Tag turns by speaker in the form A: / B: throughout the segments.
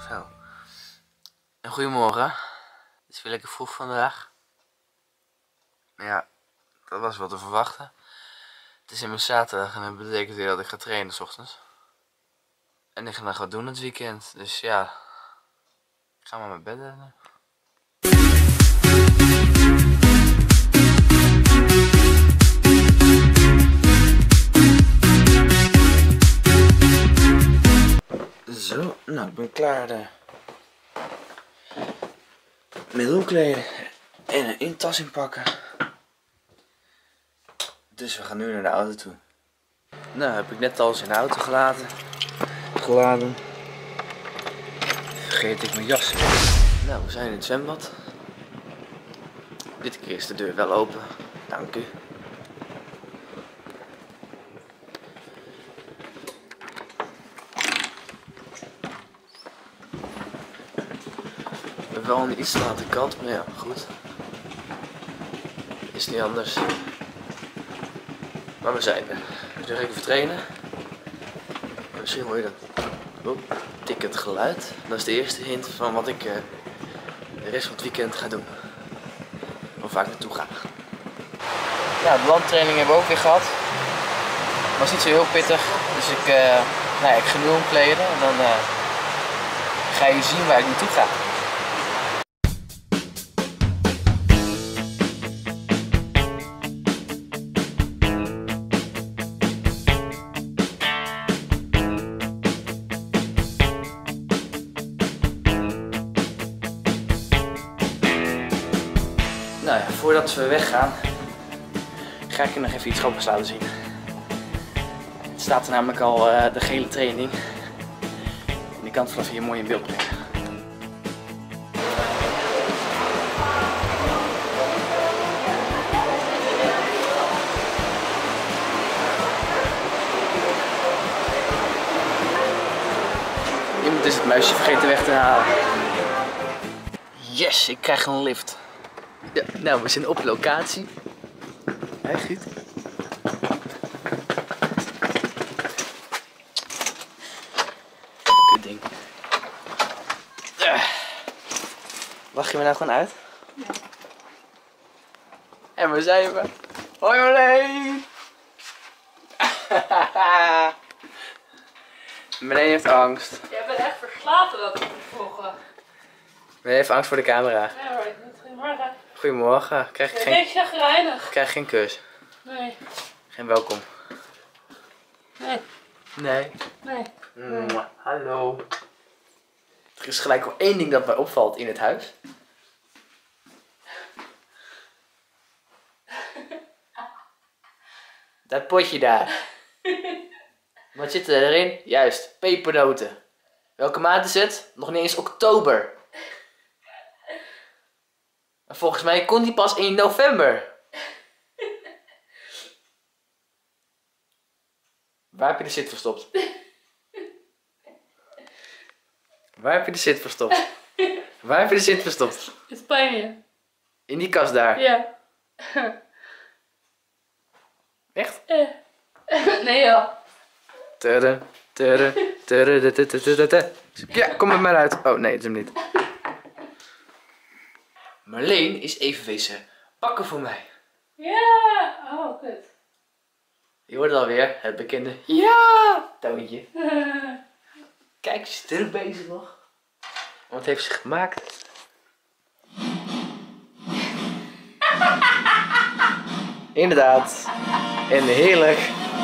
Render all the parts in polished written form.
A: Zo. En goedemorgen. Het is weer lekker vroeg vandaag. Ja, dat was wel te verwachten. Het is immers zaterdag en dat betekent weer dat ik ga trainen 's ochtends. En ik ga nog wat doen het weekend. Dus ja, ik ga maar naar bed rennen. Zo, nou ik ben klaar. Met omkleden en een intas inpakken. Dus we gaan nu naar de auto toe. Nou, heb ik net alles in de auto geladen. Vergeet ik mijn jas. Nou, we zijn in het zwembad. Dit keer is de deur wel open. Dank u. We hebben wel een iets te late kant, maar ja, goed. Is niet anders. Maar we zijn er. Dus nu ga ik even trainen. En misschien hoor je dat tikkend geluid. Dat is de eerste hint van wat ik de rest van het weekend ga doen. Of waar ik naartoe ga. Nou, de landtraining hebben we ook weer gehad. Was niet zo heel pittig. Dus ik ga nu omkleden en dan ga je zien waar ik naartoe ga. Nou ja, voordat we weggaan, ga ik je nog even iets grappigs laten zien. Het staat er namelijk al de gele training. En die kan het vanaf hier mooi in beeld brengen. Iemand is het muisje vergeten weg te halen. Yes, ik krijg een lift. Ja, nou, we zijn op locatie. Hé, goed. Kut ding. Lach je me nou gewoon uit?
B: Ja.
A: En we zijn er. Hoi Marleen! Marleen heeft angst.
B: Jij bent echt verslapen dat ik moet volgen.
A: Marleen heeft angst voor de camera.
B: Ja hoor, goedemorgen.
A: Goedemorgen. Krijg geen kus.
B: Nee.
A: Geen welkom.
B: Nee.
A: Nee.
B: Nee.
A: Hallo. Er is gelijk al één ding dat mij opvalt in het huis. Dat potje daar. Wat zit er erin? Juist, pepernoten. Welke maand is het? Nog niet eens oktober. En volgens mij kon die pas in november. Waar heb je de zit verstopt? Waar heb je de zit verstopt? Waar heb je de zit verstopt?
B: In Spanje.
A: In die kast daar?
B: Ja.
A: Echt?
B: Nee joh.
A: Ja, kom met mij uit. Oh nee, dat is hem niet. Marleen is even wezen pakken voor mij.
B: Ja. Oh, kut.
A: Je hoort het alweer, het bekende ja toontje. Kijk, ze is druk bezig nog. Wat heeft ze gemaakt? Inderdaad. En heerlijk.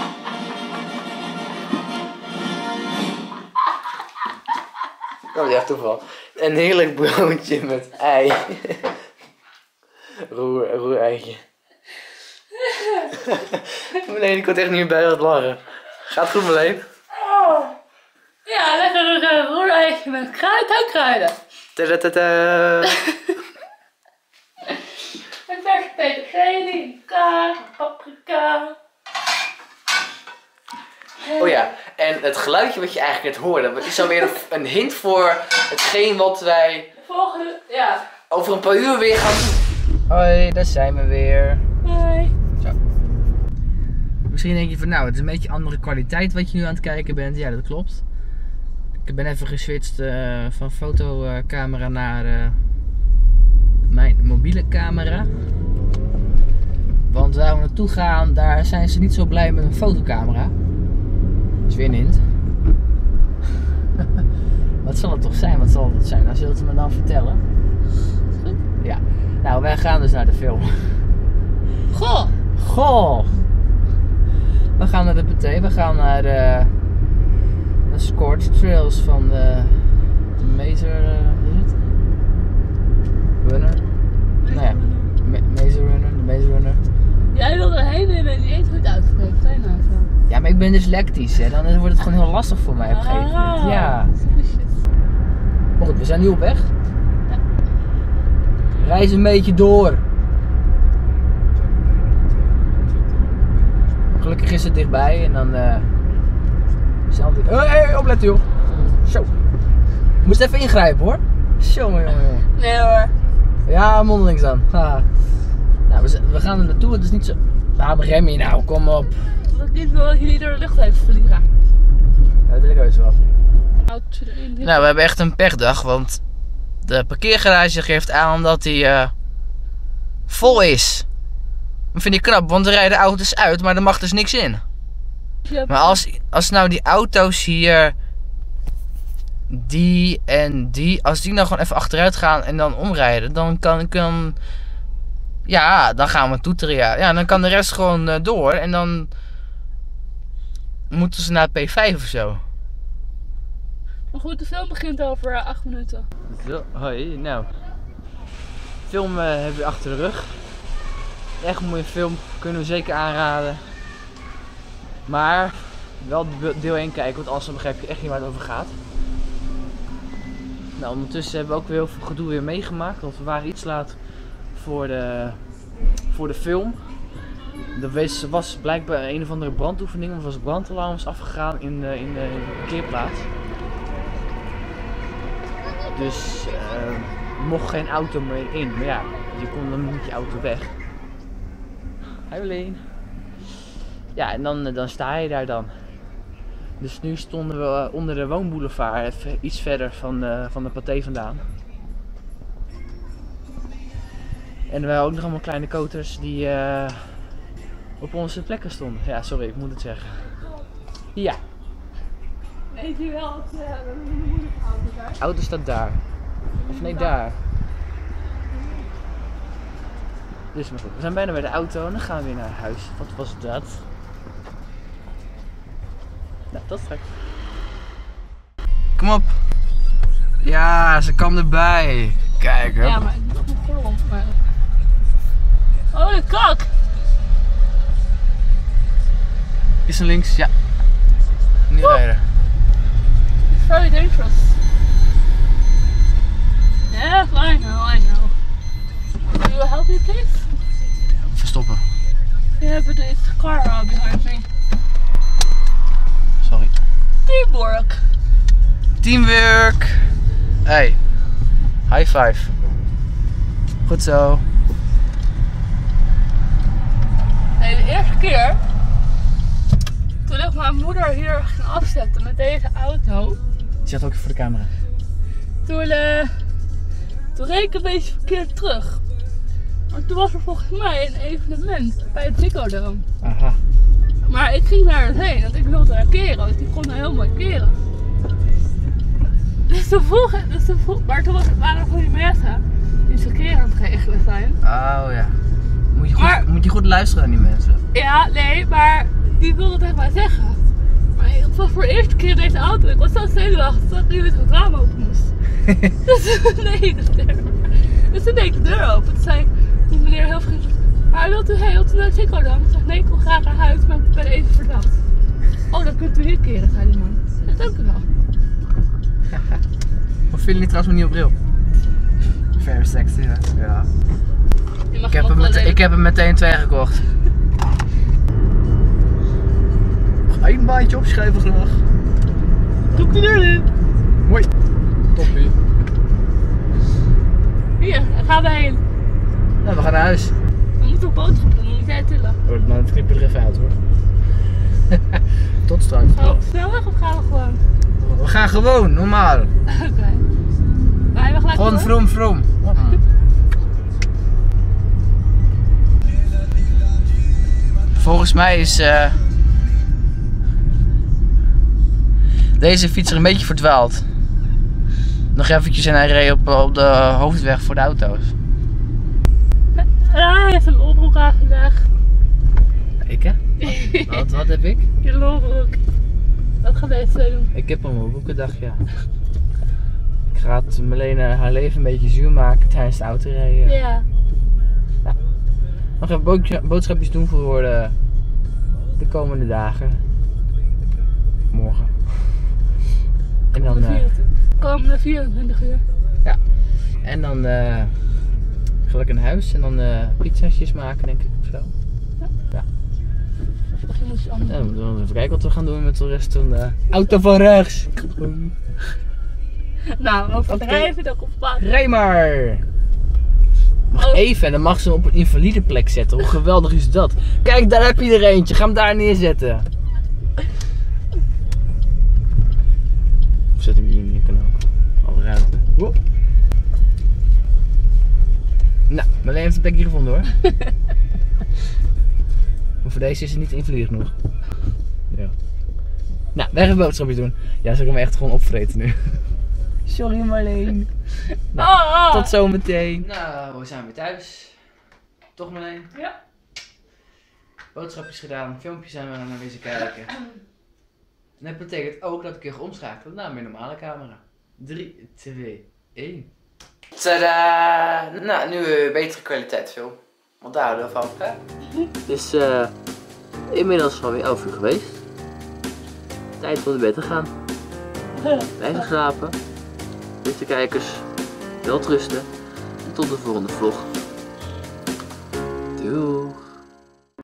A: Dat is echt toeval. Een heerlijk broodje met ei. Roereitje. Marleen, ik word echt niet meer bij het lachen. Gaat het goed, Marleen?
B: Oh. Ja, lekker roereitje met kruiden.
A: Tadadada.
B: Een verse peterselie, kaas, paprika.
A: Oh ja, en het geluidje wat je eigenlijk net hoorde, dat is dan weer een hint voor hetgeen wat wij
B: Volgende, ja.
A: over een paar uur weer gaan doen. Hoi, daar zijn we weer.
B: Hoi.
A: Zo. Misschien denk je van nou, het is een beetje andere kwaliteit wat je nu aan het kijken bent. Ja, dat klopt. Ik ben even geswitcht van fotocamera naar mijn mobiele camera. Want waar we naartoe gaan, daar zijn ze niet zo blij met een fotocamera. Dat is weer een hint. Wat zal het toch zijn? Wat zal het zijn? Nou, zullen ze me dan vertellen? Ja. Nou, wij gaan dus naar de film.
B: Goh!
A: Goh! We gaan naar de paté. We gaan naar de Scorched Trails van de Maze Runner. Nou ja, Maze Runner, de Maze Runner.
B: Jij wil erheen en je bent niet eens goed uitgesproken. Zijn nou zo?
A: Ja, maar ik ben dyslectisch, hè. Dan wordt het gewoon heel lastig voor mij op een gegeven moment. Ja. Maar goed, we zijn nu op weg.
B: Ja.
A: Reis een beetje door. Gelukkig is het dichtbij en dan hey, opletten joh. Zo. Moest even ingrijpen hoor. Zo jongen.
B: Nee hoor.
A: Ja, mondelings dan. Ha. Nou, we gaan er naartoe, het is niet zo... Nou, rem je nou, kom op.
B: Dat ik niet wil dat jullie door de lucht even vliegen.
A: Ja, dat wil ik heus wel.
B: Nou,
A: we hebben echt een pechdag, want de parkeergarage geeft aan dat hij vol is. Dat vind ik knap, want er rijden auto's uit, maar er mag dus niks in. Maar als nou die auto's hier, die en die, als die nou gewoon even achteruit gaan en dan omrijden, dan ja, dan gaan we toeteren, ja. Ja, dan kan de rest gewoon door en dan moeten ze naar P5 of zo.
B: Maar goed, de film begint over 8 minuten.
A: Zo, hoi, nou. Film hebben we achter de rug. Echt een mooie film, kunnen we zeker aanraden. Maar wel deel 1 kijken, want anders begrijp je echt niet waar het over gaat. Nou, ondertussen hebben we ook weer heel veel gedoe weer meegemaakt, want we waren iets laat voor de film. Er was blijkbaar een of andere brandoefening, of was brandalarm afgegaan in de parkeerplaats. Dus er mocht geen auto meer in, maar ja, je kon dan niet je auto weg. Hi Alleen. Ja, en dan sta je daar dan. Dus nu stonden we onder de woonboulevard, even iets verder van de paté vandaan. En we hadden ook nog allemaal kleine koters die op onze plekken stonden. Ja, sorry, ik moet het zeggen. Ja.
B: Weet je wel, een moeilijke auto daar.
A: De auto staat daar. Of nee, daar. Dus maar goed, we zijn bijna bij de auto en dan gaan we weer naar huis. Wat was dat? Nou, tot straks. Kom op. Ja, ze kan erbij. Kijk, hè.
B: Ja, maar ik moet nog voorom. Maar... Oh, de kak!
A: Is er links? Ja. Nu rijden.
B: It's very dangerous. Yes, I know. Will you help me, please?
A: Verstoppen.
B: Yeah, but it's a car behind me.
A: Sorry.
B: Teamwork.
A: Teamwork. Hey. High five. Goed zo.
B: Nee, de eerste keer toen ik mijn moeder hier ging afzetten met deze auto.
A: Zet ook even voor de camera.
B: Toen reed ik een beetje verkeerd terug. Maar toen was er volgens mij een evenement bij het Ziggo Dome.
A: Aha.
B: Maar ik ging daar heen, want ik wilde daar keren, want ik kon daar heel mooi keren. Dus toen maar toen waren er goede mensen die verkeer aan het regelen zijn.
A: Oh ja. Moet je goed luisteren naar die mensen.
B: Ja, nee, maar die wilden het echt maar zeggen. Maar het was voor de eerste keer in deze auto. Ik was zo zenuwachtig dat ik nu het raam open moest. Dus toen deed ik de deur open. Toen zei die meneer heel vriendelijk: maar wilt u naar het Ziggo Dome? Ik zeg: nee, ik wil graag naar huis, maar ik ben even verdacht. Oh, dan kunt u hier keren, zei die man. Ja, dank u wel.
A: Of vinden jullie trouwens nog niet op bril? Very sexy, hè? Ja. Ik heb hem meteen 2 gekocht. Eén baantje opschrijven graag.
B: Doe ik de deur in.
A: Mooi. Toppie.
B: Hier, daar gaan we heen.
A: Nou, we gaan naar huis.
B: We moeten op boodschappen doen, dan moet jij tillen.
A: Oh, nou, dan knippen we er even uit hoor. Tot straks.
B: Gaan we snel weg of gaan we gewoon?
A: We gaan
C: Ja, gewoon, normaal.
B: Oké. Rijden we gelijk
C: Gewoon
B: door?
C: vroom. Volgens mij is deze fietser een beetje verdwaald. Nog eventjes en hij reed op de hoofdweg voor de auto's.
B: Ja, hij heeft een lolbroek aan vandaag.
C: Ik hè? Wat heb ik?
B: Je lolbroek. Wat gaat deze twee doen?
C: Ik heb een boekendag, ja. Ik ga Marlene haar leven een beetje zuur maken tijdens het autorijden.
B: Ja.
C: Nog even boodschapjes doen voor de komende dagen. Morgen. En dan,
B: komende 24 uur.
C: ja. En dan ga ik naar huis en dan pizza's maken, denk ik, of zo. Ja.
B: Of je moet iets anders
C: Ja,
B: doen.
C: dan moeten we even kijken wat we gaan doen met de rest van de auto van rechts.
B: Nou, over het
C: Oké.
B: rijden dan op pad.
C: Rij maar! Mag
B: Oh.
C: even en dan mag ze hem op een invalide plek zetten. Hoe geweldig is dat? Kijk, daar heb je er eentje. Ga hem daar neerzetten. Of zet hem hier neer, kan ook. Alle ruimte. Woep. Nou, Marleen heeft een plekje gevonden hoor. Maar voor deze is het niet invalide genoeg. Ja. Nou, wij gaan boodschapjes doen. Ja, zal ik hem echt gewoon opvreten nu. Sorry Marleen. Nou, tot zometeen. Nou, we zijn weer thuis. Toch Marleen?
B: Ja.
C: Boodschapjes gedaan, filmpjes zijn we naar wezen kijken. En dat betekent ook dat ik weer ga omschakelen naar mijn normale camera. 3, 2, 1. Tadaa! Nou, nu betere kwaliteit film. Want daar houden we van. Hè? Het is inmiddels alweer 11 uur geweest. Tijd om naar bed te gaan. Blijven slapen. Beste kijkers, wel rusten. En tot de volgende vlog.